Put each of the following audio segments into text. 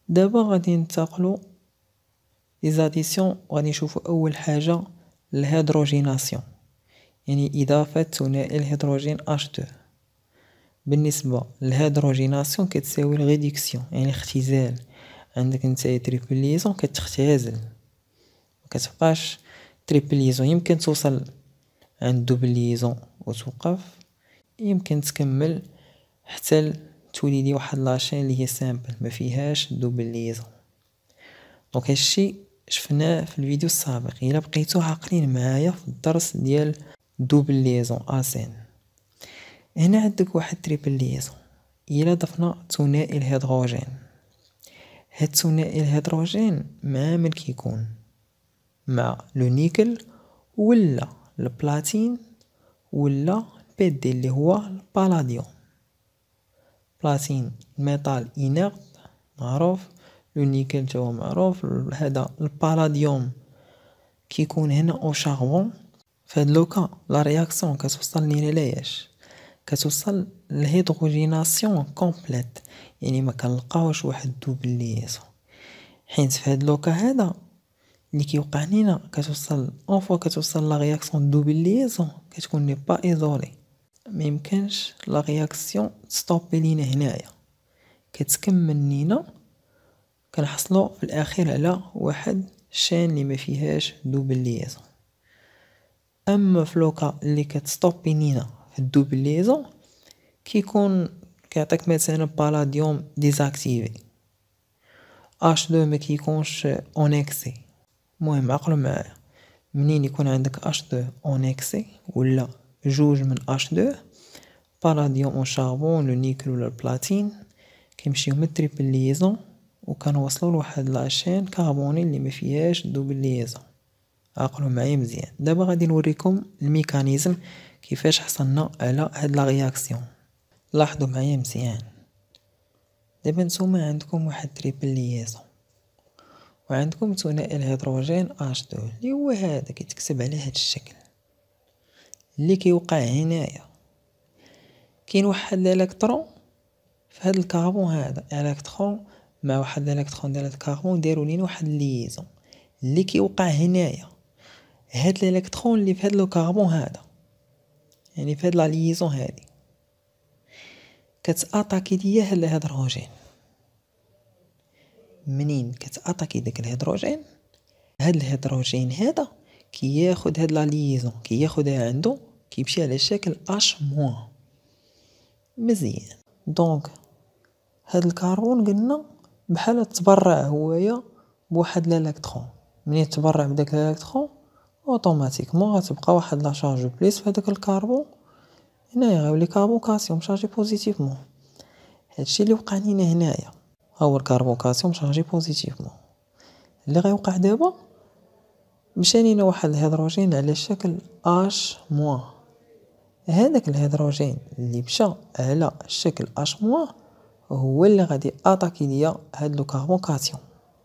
دابا غادي ننتقلوا لي زاديسيون، غادي نشوفوا اول حاجه الهيدروجيناسيون، يعني اضافه ثنائي الهيدروجين H2. بالنسبه للهيدروجيناسيون كتساوي الريدكسيون، يعني اختزال. عندك نتايا تريبل ليزون كتختزل، ما كتبقاش تريبل ليزون. يمكن توصل عند دوبل ليزون وتوقف، يمكن تكمل حتى توليدي واحد لاشين اللي هي سامبل ما فيهاش دوبل ليزون. دونك هادشي شفناه في الفيديو السابق. الا بقيتو عاقلين معايا في الدرس ديال دوبل ليزون اسين، هنا عندك واحد تريبل ليزون. الا ضفنا ثنائي الهيدروجين، هاد ثنائي الهيدروجين مع من كيكون؟ مع لو نيكل ولا البلاتين ولا البي دي اللي هو البالاديوم. بلاتين ميتال انيرت معروف، لو نيكل تا هو معروف. هذا البالاديوم كيكون هنا او شاربون. فهاد لوكا لا رياكسيون كتوصل لينا لاياش؟ كتوصل للهيدروجيناسيون كومبليت، يعني ما كنلقاوش واحد دوبل ليزون. حيت في هاد لوكا هذا اللي كيوقع لينا كتوصل اون فوا كتوصل لا رياكسيون دوبل ليزون كتكون ني با ايزولي، ما يمكنش لا رياكسيون ستوبي لينا هنايا، كتكمل لينا. كنحصلوا في الاخير على واحد شين اللي ما فيهاش دوبل ليزون. اما في لوكا اللي كتستوبي لينا في الدوبل ليزون كيكون كيعطيك مثلا بالاديوم ديزاكتيفي، H2 ما كيكونش اون اكسي. المهم عقلوا معايا، منين يكون عندك H2 اون اكسي ولا جوج من H2، بالاديوم او شاربون لو نيكل ولا البلاتين كيمشيو من تريبل ليزون وكنوصلوا لواحد لاشين كربوني اللي ما فيهاش دوبل ليزون. عقلوا معايا مزيان. دابا غادي نوريكم الميكانيزم كيفاش حصلنا على هاد لا رياكسيون. لاحظوا معايا مزيان. دابا نتوما عندكم واحد تريبل ليزون وعندكم ثنائي الهيدروجين H2 اللي هو هذا كيتكتب على هاد الشكل. اللي كيوقع هنايا كاين واحد الالكترون في هاد الكربون، هذا الكترون مع واحد الالكترون ديال الكربون داروا لينا واحد الليزون. اللي كيوقع هنايا هاد الالكترون اللي في هاد الكربون هذا، يعني في هاد لا ليزون هادي كتاتاكي ليا هاد الهيدروجين. منين كتاتاكي داك الهيدروجين، هاد الهيدروجين هذا كياخد هاد لا ليزون كياخدها عنده كيمشي على شكل H-. مزيان. دونك هاد الكربون قلنا بحال تبرع هويا بواحد الالكترون. منين تبرع بداك الالكترون اوتوماتيكمون غتبقى واحد لا شارج بليس في هذاك الكربون. هنايا غيولي كاربوكاسيوم شارجي بوزيتيفمون. هادشي اللي وقع لينا هنايا هو الكاربوكاسيوم شارجي بوزيتيفمون. اللي غيوقع دابا مشى لينا واحد الهيدروجين على شكل H-. هذاك الهيدروجين اللي مشى على الشكل H- هو اللي غادي اتاكي ليا هاد لو كاربوكاسيوم.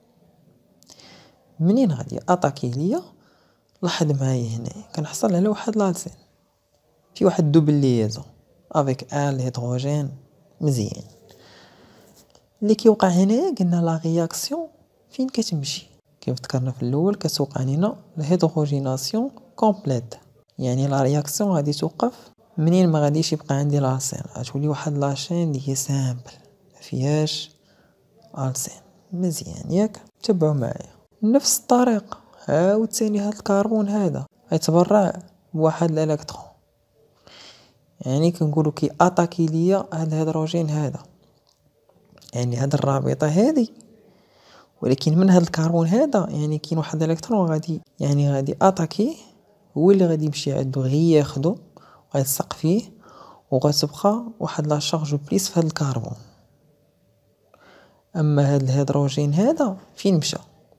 منين غادي اتاكي ليا؟ لاحظ معايا هنايا كنحصل على واحد لالسين في واحد دوبل ليزون افيك الهيدروجين. مزيان. اللي كيوقع هنايا قلنا لا رياكسيون فين كتمشي؟ كيف ذكرنا في الاول كتوقع لينا الهيدروجيناسيون كومبليت، يعني لا رياكسيون غادي توقف منين ما غاديش يبقى عندي لاسين، غتولي واحد لاشين اللي هي سامبل ما فيهاش السين. مزيان ياك؟ تبعوا معايا. نفس الطريقه عاود ثاني هاد الكربون هذا غيتبرع بواحد الالكترون، يعني كنقولوا كي اتاكي ليا هاد الهيدروجين هذا، يعني هاد الرابطه هذه. ولكن من هاد الكربون هذا يعني كاين واحد الالكترون غادي غادي اتاكي، هو اللي غادي يمشي عنده غير ياخدو وغيلصق فيه وغتبقى واحد لا شارج بليس في هاد الكربون. اما هاد الهيدروجين هذا فين مشى؟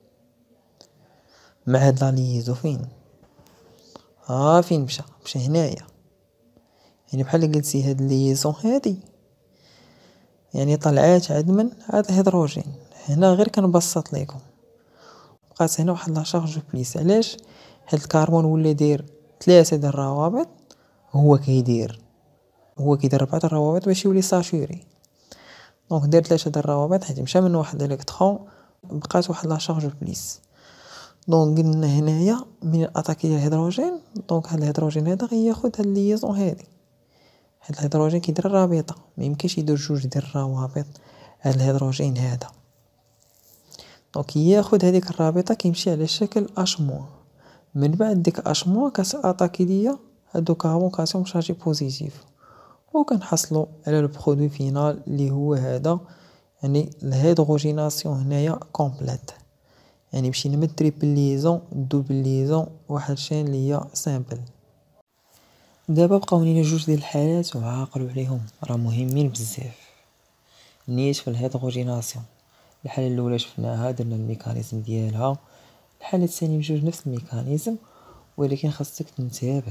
مع هاد لا ليزو فين؟ فين مشى؟ مشى هنايا. يعني بحال قلتي هاد الليزون هادي يعني طلعات عاد من هاد الهيدروجين هنا. غير كنبسط لكم بقات هنا واحد لا شارج بليس. علاش؟ هاد الكربون ولا داير 3 ديال الروابط، هو كيدير 4 الروابط باش يولي ساتوري. دونك درت 3 د الروابط حيت مشى من واحد الكترون بقات واحد لا شارج بليس. دونك قلنا هنايا من اتاكي الهيدروجين، دونك هاد الهيدروجين هذا غياخد هاد الليزون هادي، حيت الهيدروجين كيدير رابطه، ما يمكنش يدير جوج ديال الروابط هاد الهيدروجين هذا. دونك ياخد هذيك الرابطه كيمشي على شكل اش موان، من بعد ديك اش موان كتاتاكي ليا هادو كاربون شارجي بوزيتيف، وكنحصلوا على البرودوي فينال اللي هو هذا، يعني الهيدروجيناسيون هنايا كومبليت، يعني مشينا من تريبل ليزون دوبل ليزون واحد الشين اللي هي سامبل. دابا بقاو لينا جوج ديال الحالات وعاقلوا عليهم راه مهمين بزاف. نيت في الهيدروجيناسيون، الحاله الاولى شفناها درنا الميكانيزم ديالها، الحاله الثانيه بجوج نفس الميكانيزم ولكن خاصك تنتبه.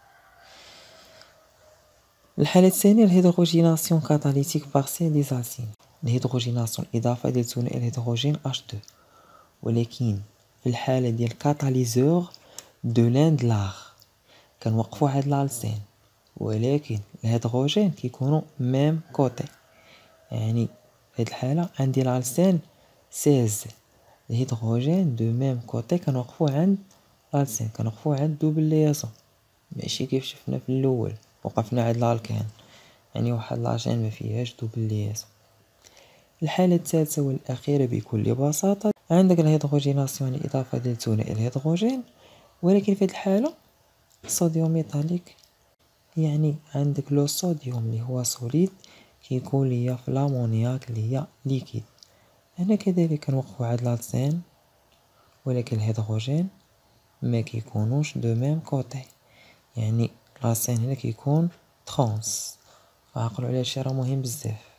الحالة الثانية الهيدروجيناسيون كاتاليتيك بارسياليزاسيون، الهيدروجيناسيون إضافة ديال ثنائي الهيدروجين H2، ولكن في الحالة ديال كاتاليزور دو لان د لاغ كنوقفو هاد الالسين، ولكن الهيدروجين كيكونوا ميم كوتي، يعني في هاد الحالة عندي الالسين 16 الهيدروجين دو ميم كوتي كنوقفو عند الالسين، كنوقفو عند دوبل ليزون، ماشي كيف شفنا في الاول وقفنا عند الالكان، يعني واحد لاشين ما فيهاش دوبل ليزون. الحالة الثالثة والأخيرة بكل بساطة عندك الهيدروجيناسيون إضافة ديال ثنائي الهيدروجين، ولكن في هاد الحالة صوديوم ميتاليك، يعني عندك لو صوديوم اللي هو سوليد كيكون ليا في لامونياك اللي هي ليكيد. هنا كذلك كنوقفو عند الالسين، ولكن الهيدروجين ما كيكونوش دو ميم كوتي، يعني الالسين هنا كيكون ترانس. عقلوا على هادشي راه مهم بزاف.